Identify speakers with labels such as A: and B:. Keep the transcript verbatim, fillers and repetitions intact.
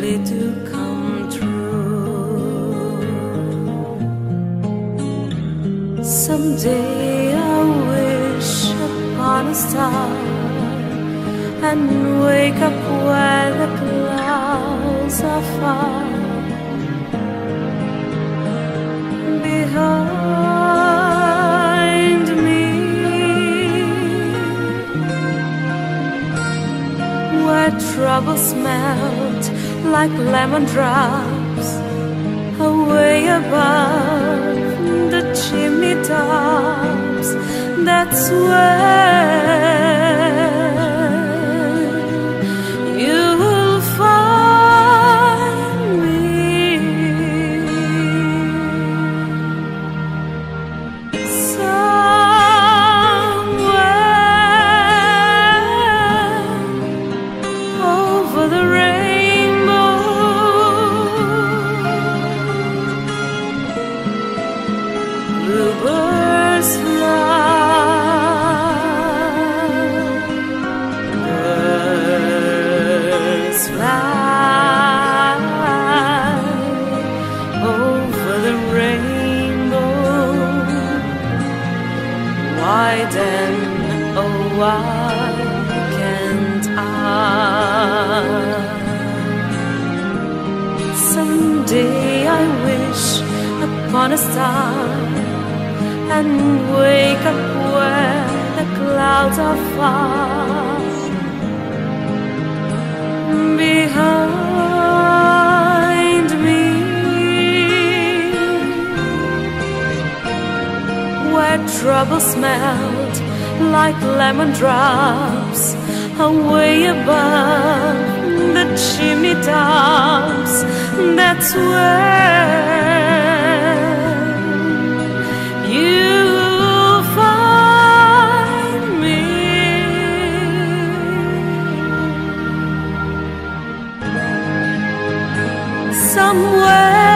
A: really do come true. Someday I wish upon a star and wake up where the clouds are far behind me, where troubles melt like lemon drops away above the chimney tops. That's where you'll find me. Somewhere over the rainbow, bluebirds fly, birds fly over the rainbow. Why then, oh why can't I? Someday I wish upon a star and wake up where the clouds are far behind me, where troubles melt like lemon drops away above the chimney tops. That's where you'll find me. Somewhere